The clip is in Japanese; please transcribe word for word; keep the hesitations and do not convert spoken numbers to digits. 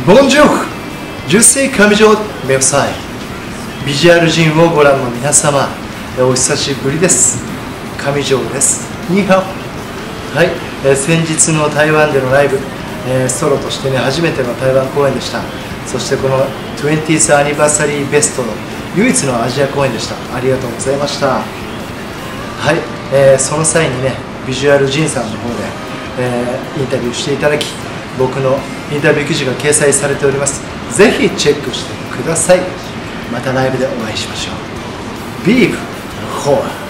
ボンジューク十世上条メフサイビジュアルジンをご覧の皆様、お久しぶりです。上条です。ニーハオ。はい、えー、先日の台湾でのライブ、えー、ソロとしてね初めての台湾公演でした。そしてこの トゥエンティース アニバーサリーベストの唯一のアジア公演でした。ありがとうございました。はい、えー、その際にねビジュアルジンさんの方で、えー、インタビューしていただき、僕のインタビュー記事が掲載されております。ぜひチェックしてください。またライブでお会いしましょう。ビーフフォア